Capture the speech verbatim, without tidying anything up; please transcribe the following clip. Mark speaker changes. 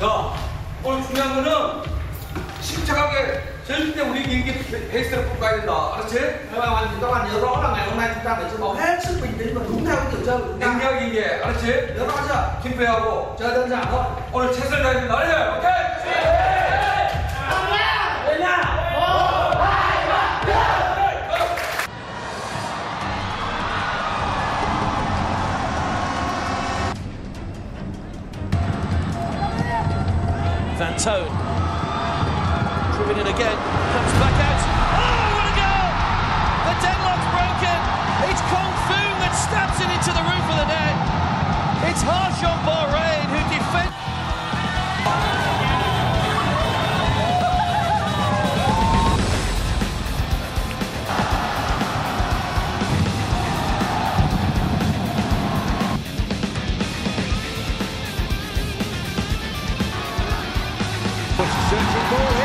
Speaker 1: 야, 오늘 중요한 거는 침착하게 절대 우리 이게 베이스를 뽑아야 된다. 알았지?
Speaker 2: các bạn các bạn nhớ rõ là ngày hôm nay chúng ta phải chơi bóng hết sức bình tĩnh và đúng theo cái kiểu chơi của chúng ta.
Speaker 1: 냉정하게, 알았지?
Speaker 2: nhớ rõ chưa?
Speaker 1: 팀플레이하고
Speaker 2: chơi đơn giản thôi.
Speaker 1: 오늘 최선을 다해야 된다. 알았지? 오케이?
Speaker 2: Lên nha.
Speaker 3: Vantone, driven in again, comes back out. Oh, what a goal! The deadlock's broken. It's Kung Fu that stabs it into the roof of the net. It's Harshawn Bahrain who defends.
Speaker 4: Searching ball.